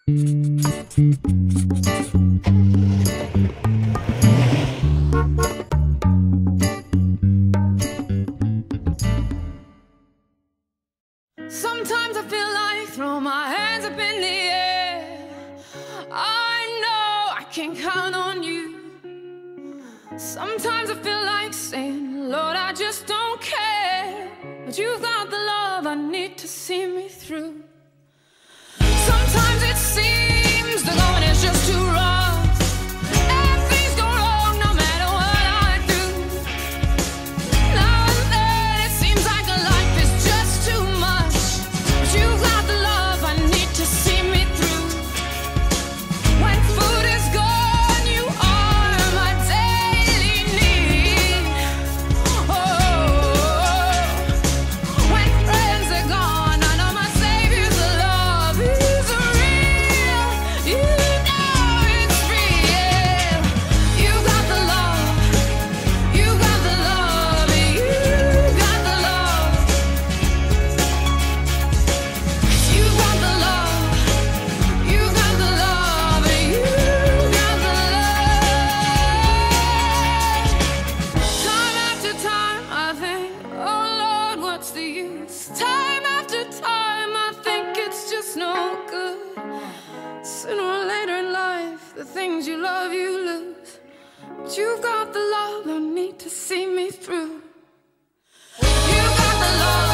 Sometimes I feel like throw my hands up in the air. I know I can count on you. Sometimes I feel like saying, Lord, I just don't care. But you've got the love I need to see me through. Sometimes it seems the going is just too rough, and things go wrong no matter what I do. Now and then it seems like life is just too much, but you've got the love I need to see me through. When food is gone, you are my daily need. Oh, when friends are gone, I know my Savior's love is real. You know it's real. You got the love. You got the love. You got the love. 'Cause you got the love. You got the love. You got the love. Time after time I think, oh Lord, what's the use? Time after time I think it's just no good. Sooner or later in life, the things you love you lose. But you've got the love I need to see me through. You got the love.